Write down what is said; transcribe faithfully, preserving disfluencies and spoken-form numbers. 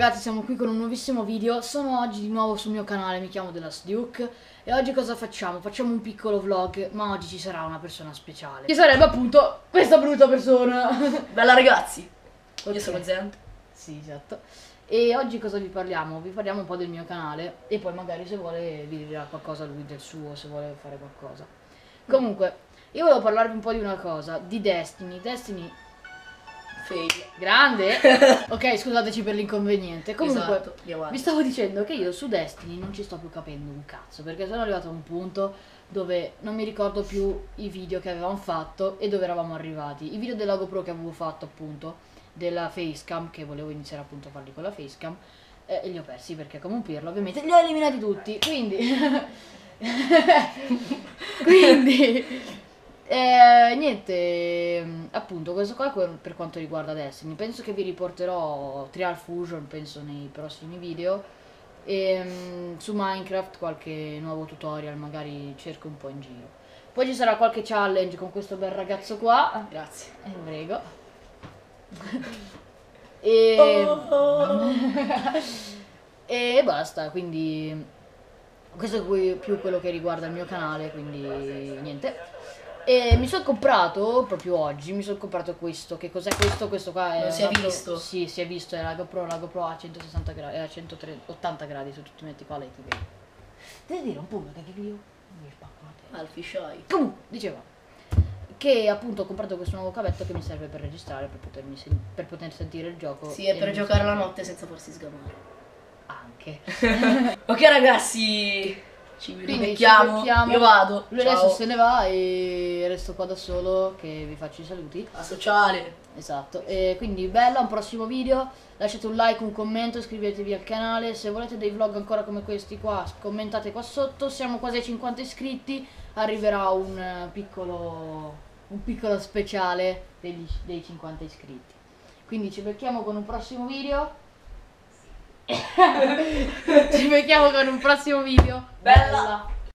ragazzi, siamo qui con un nuovissimo video. Sono oggi di nuovo sul mio canale, mi chiamo The Last Duke. E oggi cosa facciamo? Facciamo un piccolo vlog, ma oggi ci sarà una persona speciale. Che sarebbe appunto questa brutta persona. Bella ragazzi, Okay. Io sono Zent. Sì, esatto. E oggi cosa vi parliamo? Vi parliamo un po' del mio canale e poi magari se vuole vi dirà qualcosa lui del suo, se vuole fare qualcosa. Comunque, io volevo parlarvi un po' di una cosa, di Destiny. Destiny... Fail. Grande! Ok, scusateci per l'inconveniente. Comunque, esatto, vi stavo dicendo che io su Destiny non ci sto più capendo un cazzo, perché sono arrivato a un punto dove non mi ricordo più i video che avevamo fatto e dove eravamo arrivati. I video della GoPro che avevo fatto appunto, della facecam, che volevo iniziare appunto a farli con la facecam, eh, e li ho persi perché come un pirla ovviamente li ho eliminati tutti, quindi... quindi... Eh, niente, appunto questo qua è per quanto riguarda Destiny. Penso che vi riporterò Trial Fusion, penso nei prossimi video. E um, su Minecraft qualche nuovo tutorial, magari cerco un po' in giro. Poi ci sarà qualche challenge con questo bel ragazzo qua. Grazie. Eh, prego. E... Oh. e basta, quindi questo è più quello che riguarda il mio canale, quindi niente. E mi sono comprato proprio oggi, mi sono comprato questo. Che cos'è questo? Questo qua è... Non si è visto? Sì, si è visto, è la GoPro, la GoPro a centosessanta gradi, è a centottanta gradi, se tu ti metti qua lei ti vede. Devi dire un po' che video mi spaccate. Al fisheye. Comunque, dicevo che appunto ho comprato questo nuovo cavetto che mi serve per registrare, per, potermi sen per poter sentire il gioco. Sì, è per giocare la notte senza farsi sgamare. Anche. Ok ragazzi, ci rivecchiamo, io vado. Lui Ciao. adesso se ne va e resto qua da solo che vi faccio i saluti. A sociale. Esatto, e quindi bella, un prossimo video, lasciate un like, un commento, iscrivetevi al canale, se volete dei vlog ancora come questi qua commentate qua sotto, siamo quasi ai cinquanta iscritti, arriverà un uh, piccolo, un piccolo speciale degli, dei cinquanta iscritti. Quindi ci becchiamo con un prossimo video. Ci becchiamo con un prossimo video. Bella.